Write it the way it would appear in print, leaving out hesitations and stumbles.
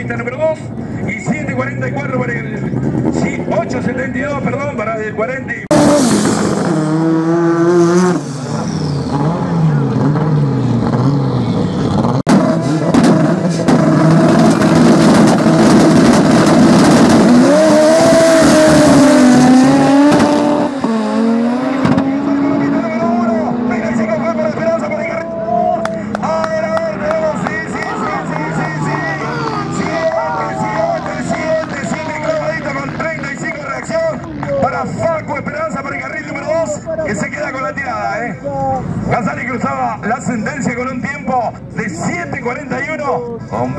pista número 2 y 7.44 para el 8.72, perdón, para el 40. Para Facu Esperanza para el carril número 2, que se queda con la tirada, Casari cruzaba la sentencia con un tiempo de 7.41.